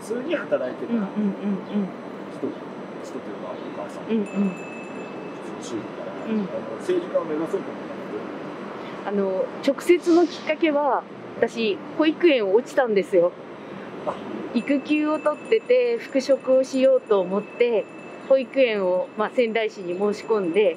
通に働いてた人というかお母さんとか、普通の主婦から、政治家を目指そうと思ったので、 直接のきっかけは私保育園を落ちたんですよ。育休を取ってて復職をしようと思って保育園を、仙台市に申し込んで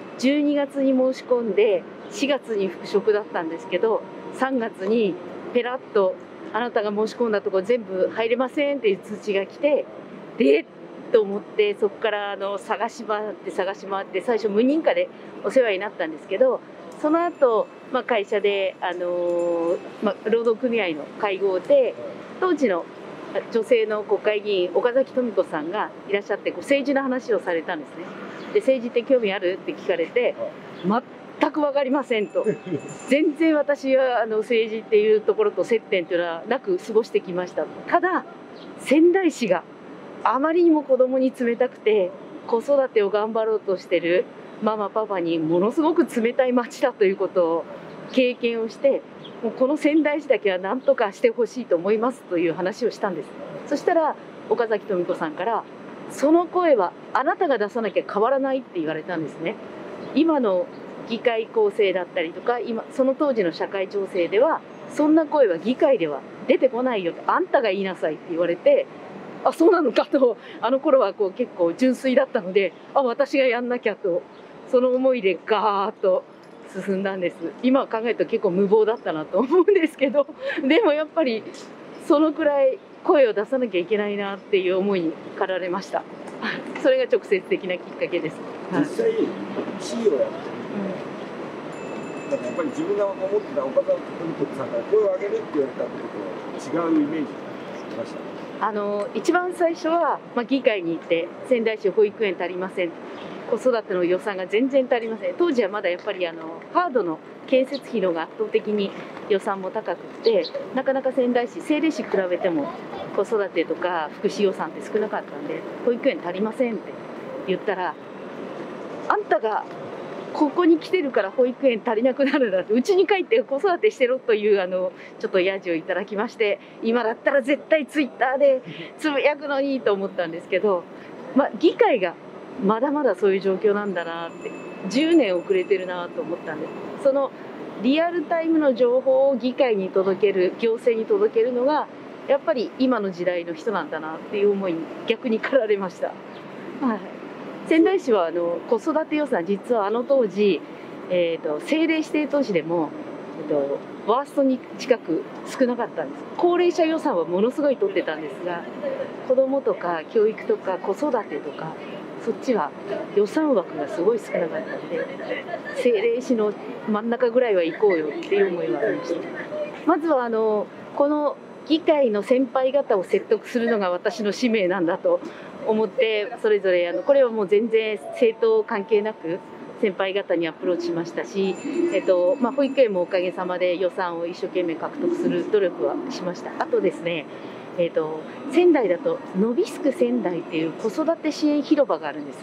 12月に申し込んで4月に復職だったんですけど、3月にペラッとあなたが申し込んだところ全部入れませんっていう通知が来て、と思ってそこから探し回って最初無認可でお世話になったんですけど、その後、会社で労働組合の会合で当時の女性の国会議員岡崎富子さんがいらっしゃって政治の話をされたんですね。で政治って興味あるって聞かれて全く分かりませんと。全然私は政治っていうところと接点というのはなく過ごしてきました。ただ仙台市があまりにも子どもに冷たくて子育てを頑張ろうとしてるママパパにものすごく冷たい町だということを経験をして、もうこの仙台市だけは何とかしてほしいと思いますという話をしたんです。そしたら岡崎富子さんから「その声はあなたが出さなきゃ変わらない」って言われたんですね。今の議会構成だったりとかその当時の社会情勢ではそんな声は議会では出てこないよと、あんたが言いなさいって言われて、あ、そうなのかと、あの頃は結構純粋だったので、私がやんなきゃと、その思いでガーッと進んだんです。今考えると結構無謀だったなと思うんですけど、でもやっぱりそのくらい声を出さなきゃいけないなっていう思いに駆られました。それが直接的なきっかけです。 実際市議をやって、やっぱり自分が思ってた岡崎富子さんから声を上げるって言われたことと違うイメージがありました。 一番最初は、議会に行って仙台市保育園足りません、子育ての予算が全然足りません。当時はまだやっぱりハードの建設費の方が圧倒的に予算も高くってなかなか仙台市政令市比べても子育てとか福祉予算って少なかったんで保育園足りませんって言ったら、あんたがここに来てるから保育園足りなくなるんだって、うちに帰って子育てしてろというちょっとヤジをいただきまして、今だったら絶対ツイッターでつぶやくのにと思ったんですけど、議会がまだまだそういう状況なんだなって、10年遅れてるなと思ったんです。そのリアルタイムの情報を議会に届ける、行政に届けるのがやっぱり今の時代の人なんだなっていう思いに逆に駆られました。仙台市は子育て予算、実は当時、政令指定都市でも、ワーストに近く少なかったんです。高齢者予算はものすごい取ってたんですが、子どもとか教育とか子育てとかそっちは予算枠がすごい少なかったので、政令市の真ん中ぐらいは行こうよっていう思いはありました。まずはこの議会の先輩方を説得するのが私の使命なんだと思って、それぞれこれはもう全然政党関係なく先輩方にアプローチしましたし、保育園もおかげさまで予算を一生懸命獲得する努力はしました。あとですね、仙台だとのびすく仙台っていう子育て支援広場があるんです。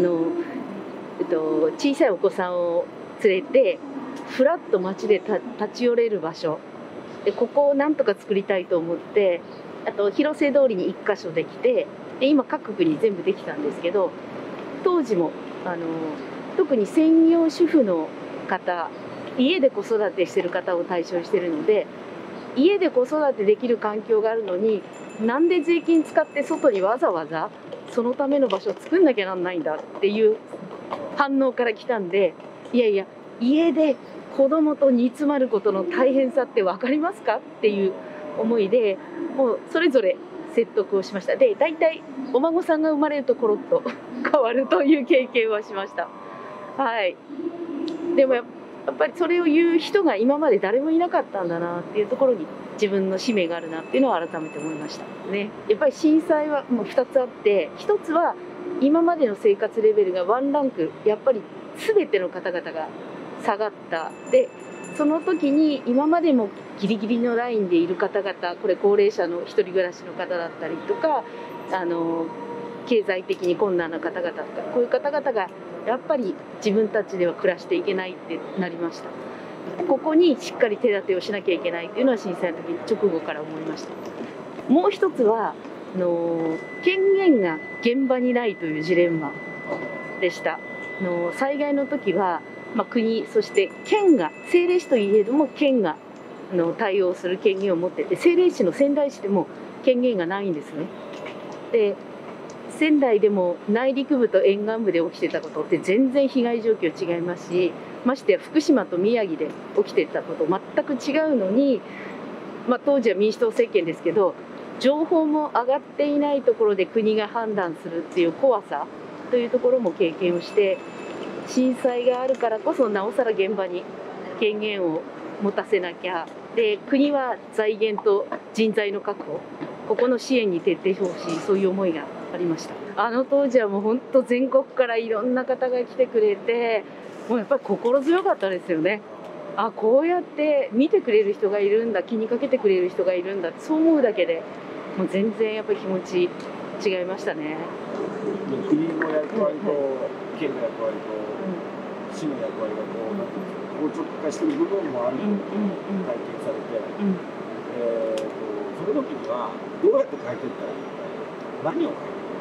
小さいお子さんを連れてふらっと街で立ち寄れる場所で、ここをなんとか作りたいと思って、あと広瀬通りに1箇所できて、で今各区に全部できたんですけど、当時も特に専業主婦の方、家で子育てしてる方を対象にしてるので、家で子育てできる環境があるのになんで税金使って外にわざわざそのための場所を作んなきゃなんないんだっていう反応から来たんで、いやいや家で子供と煮詰まることの大変さって分かりますかっていう思いで、もうそれぞれ説得をしました。で大体お孫さんが生まれるとコロッと変わるという経験はしました。でもやっぱりそれを言う人が今まで誰もいなかったんだなっていうところに自分の使命があるなっていうのを改めて思いましたね。やっぱり震災はもう2つあって、1つは今までの生活レベルがワンランクやっぱり全ての方々が下がった。でその時に今までもギリギリのラインでいる方々、これ高齢者の一人暮らしの方だったりとか、経済的に困難な方々とか、こういう方々がやっぱり自分たちでは暮らしていけないってなりました。ここにしっかり手立てをしなきゃいけないっていうのは震災の時直後から思いました。もう一つは権限が現場にないというジレンマでした。災害の時は、国、そして県が、政令市といえども県が対応する権限を持ってて、政令市の仙台市でも権限がないんですね。で、仙台でも内陸部と沿岸部で起きてたことって全然被害状況違いますし、ましてや福島と宮城で起きてたこと全く違うのに、当時は民主党政権ですけど、情報も上がっていないところで国が判断するっていう怖さというところも経験をして、震災があるからこそなおさら現場に権限を持たせなきゃ、で国は財源と人材の確保、ここの支援に徹底してほしい、そういう思いがありました。あの当時はもう本当全国からいろんな方が来てくれて、もうやっぱり心強かったですよね。こうやって見てくれる人がいるんだ、気にかけてくれる人がいるんだ、そう思うだけでもう全然やっぱり気持ち違いましたね。 国の役割と県の役割と市の役割が硬直化している部分もあると体験されて、その時にはどうやって変えていったらいいのか、何を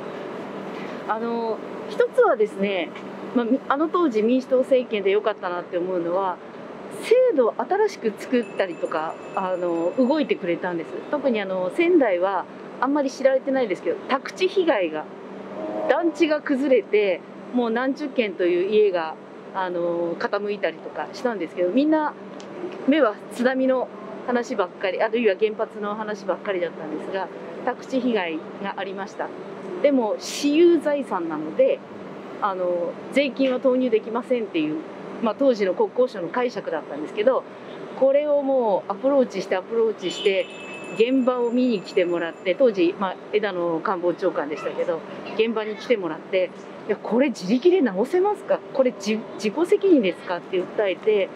変えていったらいいのか。 一つはですね、あの当時民主党政権で良かったなって思うのは、制度を新しく作ったりとか動いてくれたんです。特に仙台はあんまり知られてないですけど、宅地被害が、団地が崩れてもう何十軒という家が傾いたりとかしたんですけど、みんな目は津波の話ばっかり、あるいは原発の話ばっかりだったんですが、宅地被害がありました。でも私有財産なので税金は投入できませんっていう、当時の国交省の解釈だったんですけど、これをもうアプローチして現場を見に来てもらって、当時、枝野官房長官でしたけど、現場に来てもらって、いやこれ自力で直せますか、これ自己責任ですかって訴えて、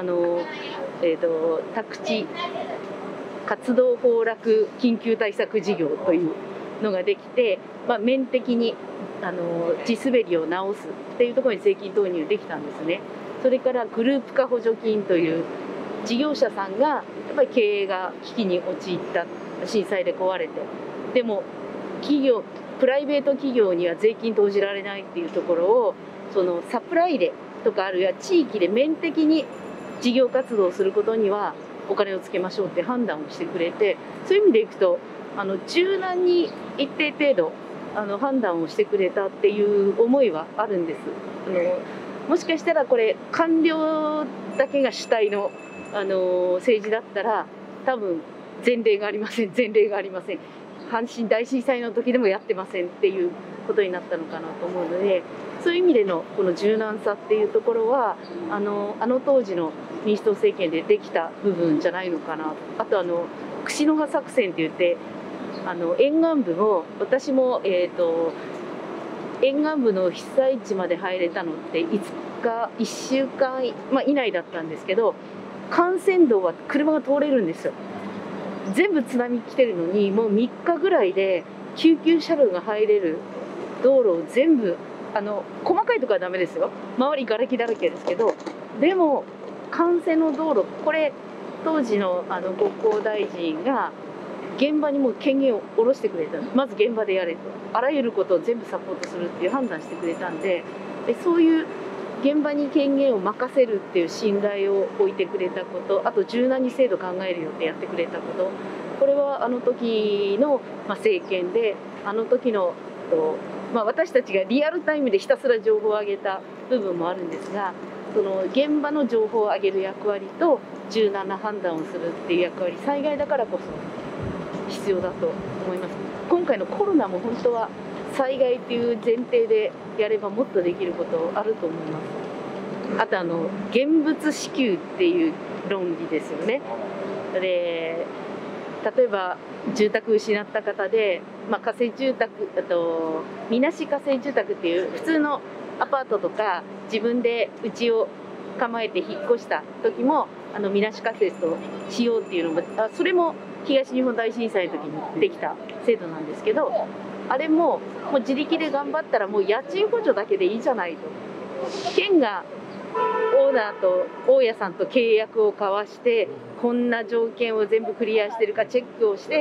宅地活動崩落緊急対策事業というのができて、面的に地滑りを直すっていうところに税金投入できたんですね。それからグループ化補助金という事業者さんがやっぱり経営が危機に陥った、震災で壊れて、でもプライベート企業には税金投じられないっていうところを、そのサプライでとか、あるいは地域で面的に事業活動をすることにはお金をつけましょうって判断をしてくれて、そういう意味でいくと柔軟に一定程度判断をしてくれたっていう思いはあるんです。もしかしたらこれ官僚だけが主体の政治だったら多分前例がありません阪神大震災の時でもやってませんっていうことになったのかなと思うので、そういう意味でのこの柔軟さっていうところはあの当時の民主党政権でできた部分じゃないのかな。あと串の葉作戦って言って沿岸部も、私も沿岸部の被災地まで入れたのって1週間以内だったんですけど、幹線道は車が通れるんですよ。全部津波来てるのにもう3日ぐらいで救急車両が入れる道路を全部細かいところはダメですよ、周り瓦礫だらけですけど、でも幹線の道路、これ当時の国交大臣が現場にもう権限を下ろしてくれた。まず現場でやれと、あらゆることを全部サポートするっていう判断してくれたんで、そういう現場に権限を任せるっていう信頼を置いてくれたこと、あと柔軟に制度考えるよってやってくれたこと、これはあの時の政権で、あの時の私たちがリアルタイムでひたすら情報を上げた部分もあるんですが、その現場の情報を上げる役割と柔軟な判断をするっていう役割、災害だからこそ必要だと思います。今回のコロナも本当は災害っていう前提でやればもっとできることあると思います。あと現物支給っていう論理ですよね。で例えば住宅失った方で、仮設住宅、みなし仮設住宅っていう普通のアパートとか自分で家を構えて引っ越した時もみなし仮設としようっていうのも、それも東日本大震災の時にできた制度なんですけど、あれも自力で頑張ったらもう家賃補助だけでいいじゃないと。県がオーナーと大家さんと契約を交わして、こんな条件を全部クリアしてるかチェックをして、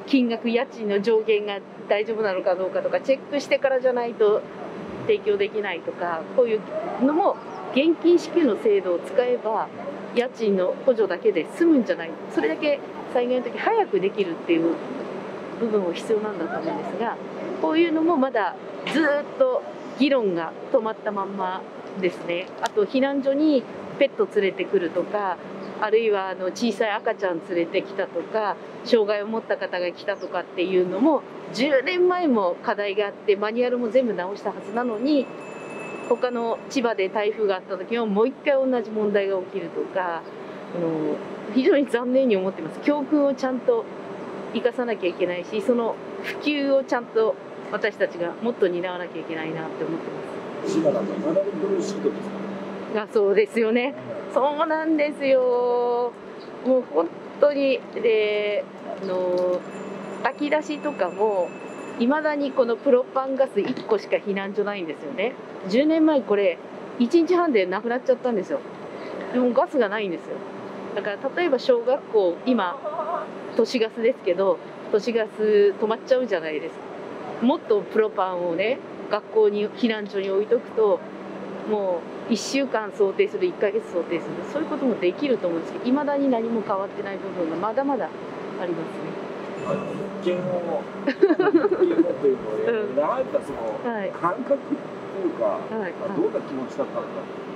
金額、家賃の上限が大丈夫なのかどうかとかチェックしてからじゃないと提供できないとか、こういうのも現金支給の制度を使えば家賃の補助だけで済むんじゃない、それだけ災害の時早くできるっていう部分も必要なんだと思うんですが、こういうのもまだずっと議論が止まったまんまですね。あと避難所にペット連れてくるとか、あるいは小さい赤ちゃん連れてきたとか、障害を持った方が来たとかっていうのも10年前も課題があって、マニュアルも全部直したはずなのに、他の千葉で台風があった時はもう一回同じ問題が起きるとか、非常に残念に思ってます。教訓をちゃんと生かさなきゃいけないし、その普及をちゃんと私たちがもっと担わなきゃいけないなって思ってます。 千葉だとまだブルーシートですか？ そうですよね。そうなんですよ。もう本当にで、炊き出しとかもいまだにこのプロパンガス1個しか避難所ないんですよね。10年前これ1日半でなくなっちゃったんですよ。でもガスがないんですよ。だから例えば小学校、今都市ガスですけど、都市ガス止まっちゃうじゃないですか。もっとプロパンをね、学校に避難所に置いとくと、もう1週間想定する、1ヶ月想定する、そういうこともできると思うんですけど、いまだに何も変わってない部分がまだまだありますね。 物件をというのをやられたその感覚というか、どんな気持ちだったのか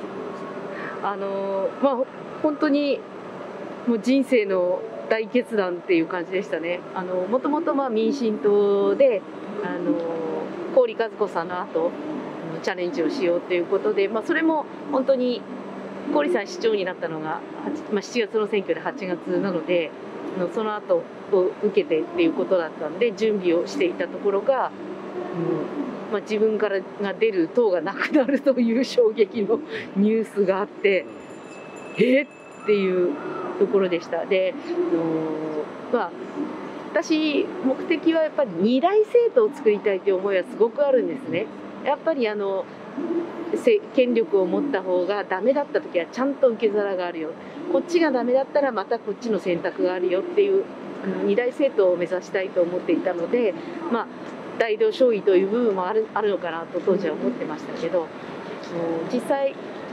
本当にもう人生の大決断っていう感じでしたね。もともと民進党で郡和子さんの後チャレンジをしようということで、それも本当に郡さん市長になったのが7月の選挙で8月なので、その後を受けてっていうことだったんで準備をしていたところが、自分からが出る党がなくなるという衝撃のニュースがあって、っていうところでした。で、私目的はやっぱり二大政党を作りたいという思いはすごくあるんですね。やっぱり権力を持った方がダメだった時はちゃんと受け皿があるよ、こっちがダメだったらまたこっちの選択があるよっていう二大政党を目指したいと思っていたので、大同小異という部分もあるのかなと当時は思ってましたけど、実際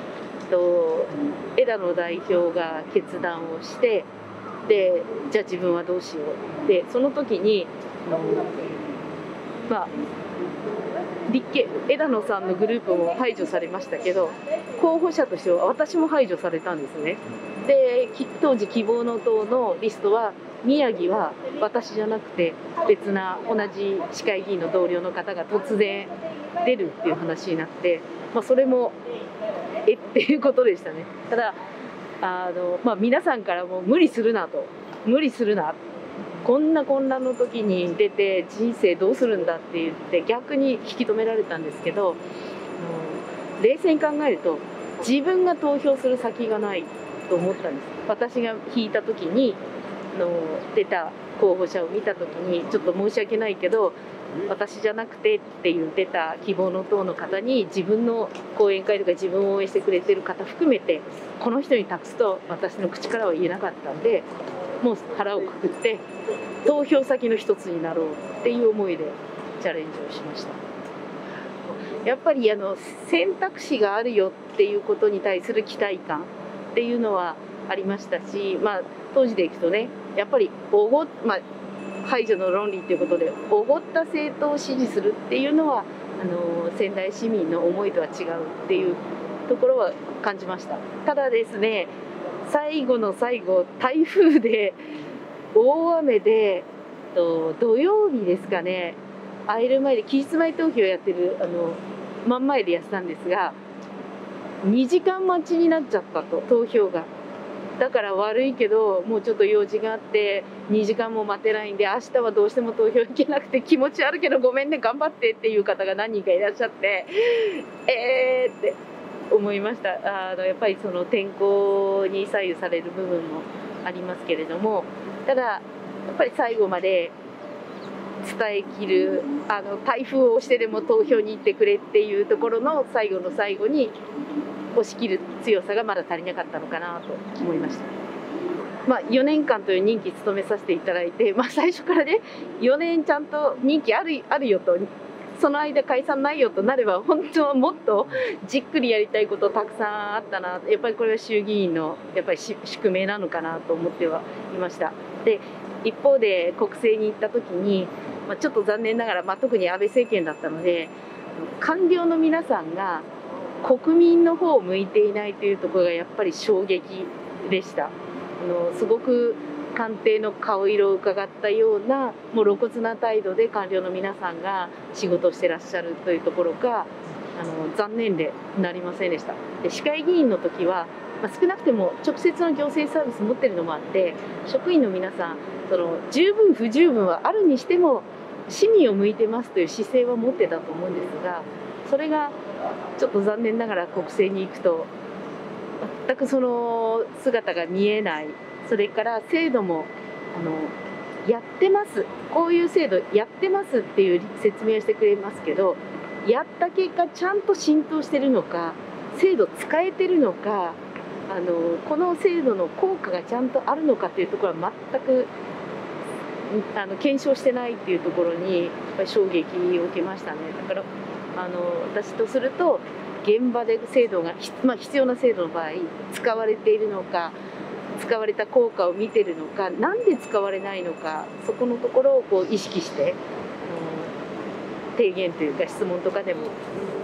枝野代表が決断をして、でじゃあ自分はどうしようで、その時に枝野さんのグループも排除されましたけど、候補者としては私も排除されたんですね。で当時希望の党のリストは宮城は私じゃなくて別な同じ市会議員の同僚の方が突然出るっていう話になって、それもっていうことでしたね。ただ皆さんからも無理するなと、無理するな、こんな混乱の時に出て人生どうするんだって言って逆に引き止められたんですけど、冷静に考えると自分が投票する先がないと思ったんです。私が引いた時に出た候補者を見た時に、ちょっと申し訳ないけど私じゃなくてっていう出た希望の党の方に、自分の講演会とか自分を応援してくれてる方含めてこの人に託すと私の口からは言えなかったんで、もう腹をくくって投票先の一つになろうっていう思いでチャレンジをしました。やっぱり選択肢があるよっていうことに対する期待感っていうのはありましたし、当時でいくとね、やっぱり排除の論理ということでおごった政党を支持するっていうのは仙台市民の思いとは違うっていうところは感じました。ただですね、最後の最後台風で大雨で土曜日ですかね、会える前で期日前投票やってる真ん前でやってたんですが、2時間待ちになっちゃったと、投票が。だから悪いけどもうちょっと用事があって2時間も待てないんで、明日はどうしても投票行けなくて気持ち悪いけどごめんね頑張ってっていう方が何人かいらっしゃって、って思いました。やっぱりその天候に左右される部分もありますけれども、ただやっぱり最後まで伝えきる、台風を押してでも投票に行ってくれっていうところの最後の最後に押し切る強さがまだ足りなかったのかなと思いました。 4年間という任期務めさせていただいて、最初からね4年ちゃんと任期あるよと、その間解散ないよとなれば本当はもっとじっくりやりたいことたくさんあったな。やっぱりこれは衆議院のやっぱり宿命なのかなと思ってはいました。で一方で国政に行った時に、ちょっと残念ながら、特に安倍政権だったので官僚の皆さんが国民の方を向いていないというところがやっぱり衝撃でした。すごく官邸の顔色を伺ったようなもう露骨な態度で官僚の皆さんが仕事をしてらっしゃるというところが残念でなりませんでした。で市会議員の時は、少なくても直接の行政サービス持ってるのもあって職員の皆さん十分不十分はあるにしても市民を向いてますという姿勢は持ってたと思うんですが、それがちょっと残念ながら国政に行くと全くその姿が見えない。それから制度もやってます、こういう制度やってますっていう説明をしてくれますけど、やった結果ちゃんと浸透してるのか、制度使えてるのか、この制度の効果がちゃんとあるのかというところは全く検証してないっていうところにやっぱり衝撃を受けましたね。だから私とすると現場で制度が、必要な制度の場合使われているのか、使われた効果を見てるのか、なんで使われないのか、そこのところを意識して提言というか質問とかでも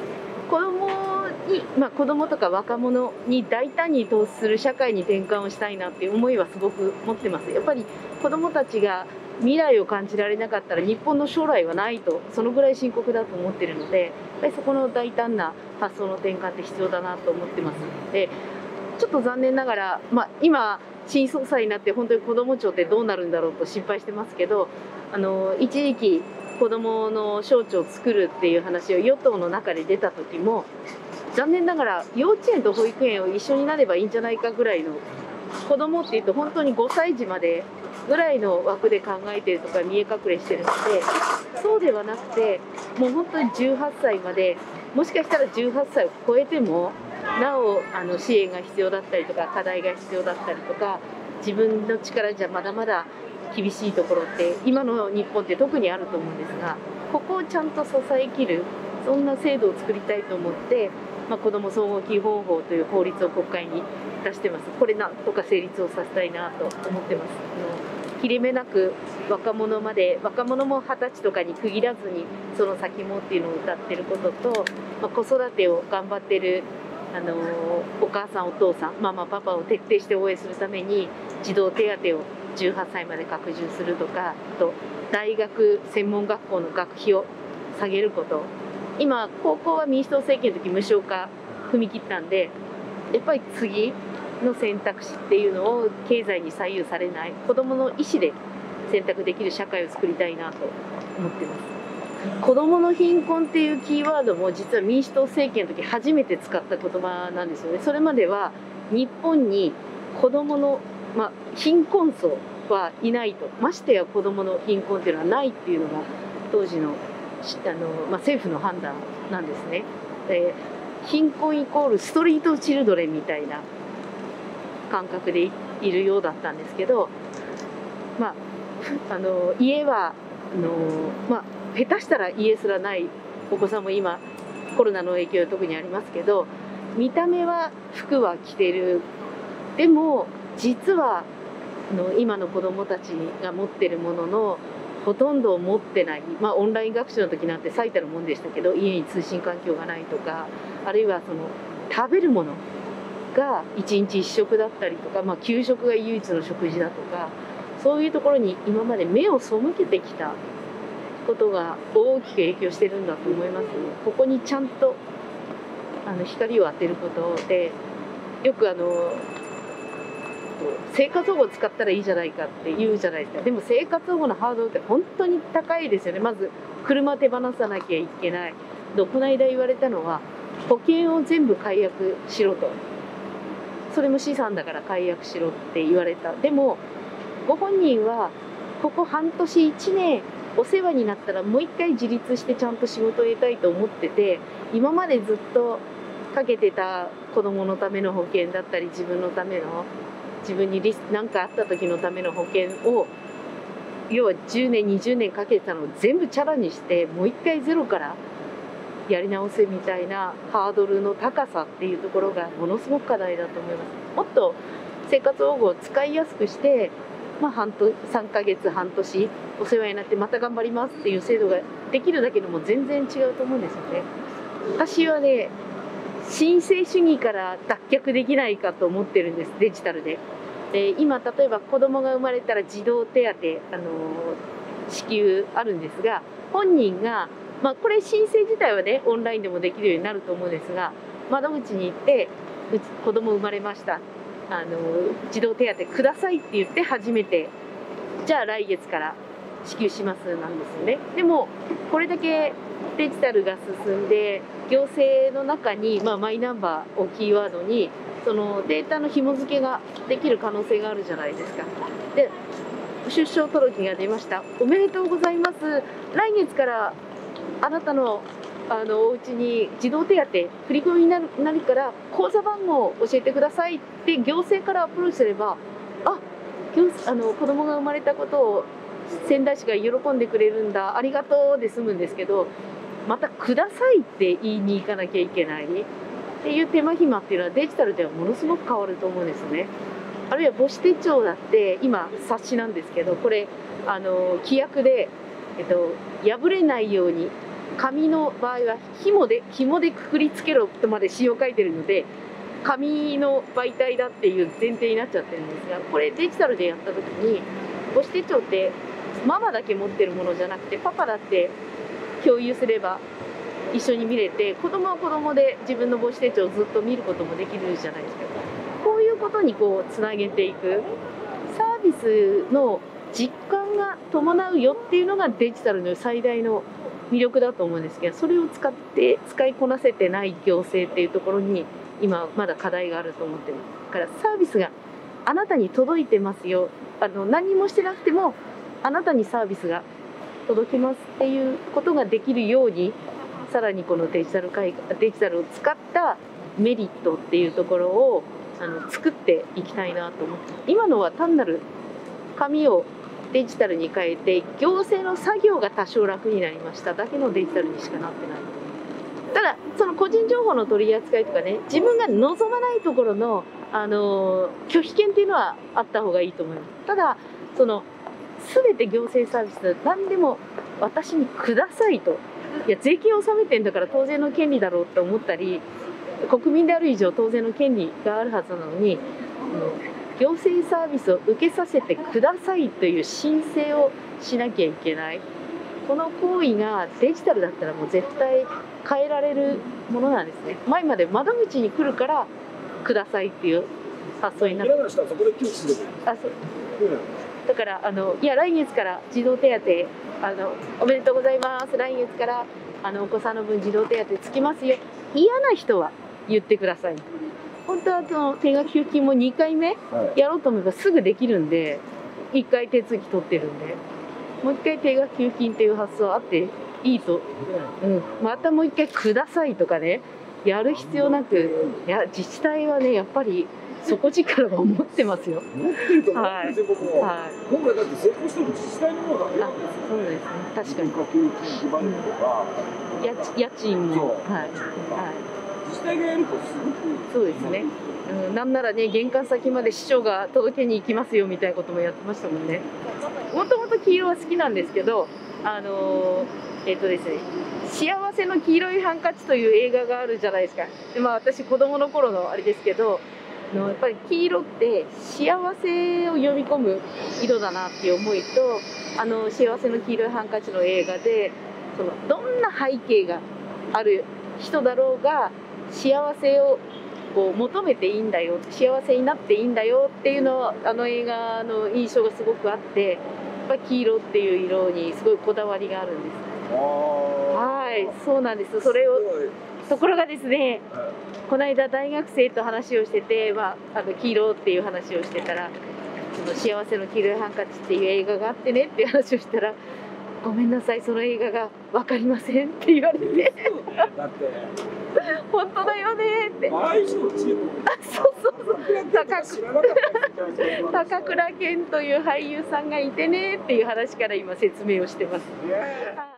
子供とか若者に大胆に投資する社会に転換をしたいなっていう思いはすごく持ってます。やっぱり子供たちが未来を感じられなかったら日本の将来はないと、そのぐらい深刻だと思ってるので、やっぱりそこの大胆な発想の転換って必要だなと思ってます。でちょっと残念ながら、今新総裁になって本当に子ども庁ってどうなるんだろうと心配してますけど、一時期子どもの省庁を作るっていう話を与党の中で出た時も残念ながら幼稚園と保育園を一緒になればいいんじゃないかぐらいの、子どもっていうと本当に5歳児までぐらいの枠で考えてるとか見え隠れしてるので、そうではなくてもう本当に18歳まで、もしかしたら18歳を超えてもなお支援が必要だったりとか課題が必要だったりとか、自分の力じゃまだまだ厳しいところって今の日本って特にあると思うんですが、ここをちゃんと支えきる、そんな制度を作りたいと思って、子ども総合基本法という法律を国会に出してます。これなんとか成立をさせたいなと思ってます。切れ目なく若者まで、若者も20歳とかに区切らずにその先もっていうのを歌ってることと、子育てを頑張ってるお母さんお父さんママパパを徹底して応援するために児童手当を18歳まで拡充するとか、あと大学専門学校の学費を下げること。今高校は民主党政権の時無償化踏み切ったんで、やっぱり次の選択肢っていうのを経済に左右されない子どもの意思で選択できる社会を作りたいなと思ってます。子どもの貧困っていうキーワードも実は民主党政権の時初めて使った言葉なんですよね。それまでは日本に子どもの、貧困層はいないと、ましてや子どもの貧困っていうのはないっていうのが当時の政府の判断なんですね。貧困イコールストリートチルドレンみたいな感覚でいるようだったんですけど、家は下手したら家すらないお子さんも今コロナの影響で特にありますけど、見た目は服は着てる、でも実は今の子どもたちが持ってるもののほとんどを持ってない、オンライン学習の時なんて最たるもんでしたけど、家に通信環境がないとか、あるいは食べるものが1日1食だったりとか、給食が唯一の食事だとか、そういうところに今まで目を背けてきたことが大きく影響してるんだと思いますね。ここにちゃんと光を当てることで、よく生活保護を使ったらいいじゃないかって言うじゃないですか。でも生活保護のハードルって本当に高いですよね。まず車手放さなきゃいけない。この間言われたのは保険を全部解約しろと。それも資産だから解約しろって言われた。でもご本人はここ半年1年お世話になったらもう一回自立してちゃんと仕事を得たいと思ってて、今までずっとかけてた子どものための保険だったり自分のための自分に何かあった時のための保険を要は10年20年かけてたのを全部チャラにしてもう一回ゼロからやり直せみたいなハードルの高さっていうところがものすごく課題だと思います。もっと生活保護を使いやすくして、3ヶ月半年お世話になってまた頑張りますっていう制度ができるだけでも全然違うと思うんですよね。私はね、申請主義から脱却できないかと思ってるんです、デジタルで。で今例えば子供が生まれたら児童手当、支給あるんですが、本人がこれ申請自体はねオンラインでもできるようになると思うんですが、窓口に行って子供生まれました、児童手当くださいって言って初めてじゃあ来月から支給しますなんですよね。でもこれだけデジタルが進んで行政の中に、マイナンバーをキーワードにそのデータの紐付けができる可能性があるじゃないですか。で出生届が出ました、おめでとうございます、来月からあなたのお家に児童手当振り込みになるから口座番号を教えてくださいって行政からアプローチすれば、子供が生まれたことを仙台市が喜んでくれるんだ、ありがとうで済むんですけど、またくださいって言いに行かなきゃいけないっていう手間暇っていうのはデジタルではものすごく変わると思うんですね。あるいは母子手帳だって今冊子なんですけど、これ規約で、破れないように紙の場合は紐でくくりつけろとまで仕様書いてるので、紙の媒体だっていう前提になっちゃってるんですが、これデジタルでやった時に母子手帳ってママだけ持ってるものじゃなくてパパだって共有すれば一緒に見れて、子供は子供で自分の母子手帳をずっと見ることもできるじゃないですか。こういうことにつなげていくサービスの実感が伴うよっていうのがデジタルの最大の魅力だと思うんですけど、それを使いこなせてない行政っていうところに今まだ課題があると思ってます。だからサービスがあなたに届いてますよ、何もしてなくてもあなたにサービスが届きますっていうことができるように、さらにこのデジタルを使ったメリットっていうところを作っていきたいなと思って、今のは単なる紙をデジタルに変えて行政の作業が多少楽になりましただけのデジタルにしかなってない。ただその個人情報の取り扱いとかね、自分が望まないところの、拒否権っていうのはあった方がいいと思います。ただ全て行政サービスで何でも私にくださいと、いや税金を納めてんだから当然の権利だろうって思ったり、国民である以上当然の権利があるはずなのに、行政サービスを受けさせてくださいという申請をしなきゃいけない。この行為がデジタルだったらもう絶対変えられるものなんですね。前まで窓口に来るからくださいっていう発想になる。だからいや来月から児童手当おめでとうございます、来月からお子さんの分児童手当つきますよ、嫌な人は言ってください。本当は定額給付金も2回目やろうと思えばすぐできるんで、1回手続き取ってるんで、もう1回定額給付金っていう発想あっていいと、またもう1回くださいとかねやる必要なく、いや自治体はねやっぱり底力は持ってますよ。 持ってると思うんですよ、僕も。今回だって成功してるの自治体のものだけなんですよ。 そうですね、確かに。 給付金配るとか、 家賃も、 自治体がやるとすごく。 そうですね。なんならね玄関先まで市長が届けに行きますよみたいなこともやってましたもんね。もともと黄色は好きなんですけど、ですね、幸せの黄色いハンカチという映画があるじゃないですか。で私子供の頃のあれですけど、やっぱり黄色って幸せを読み込む色だなっていう思いと、幸せの黄色いハンカチの映画でどんな背景がある人だろうが幸せを求めていいんだよ、幸せになっていいんだよっていうのを映画の印象がすごくあって、やっぱり黄色っていう色にすごいこだわりがあるんです。はい、そうなんです。それをところがですね、この間大学生と話をしてて、黄色っていう話をしてたら、幸せの黄色いハンカチっていう映画があってねっていう話をしたら、 ごめんなさい、その映画が分かりませんって言われて、 ですよね。だって本当だよねって。 愛のチーム。 そうそうそう。 知らなかったですよ。 高倉健という俳優さんがいてねっていう話から今説明をしてます。 ね。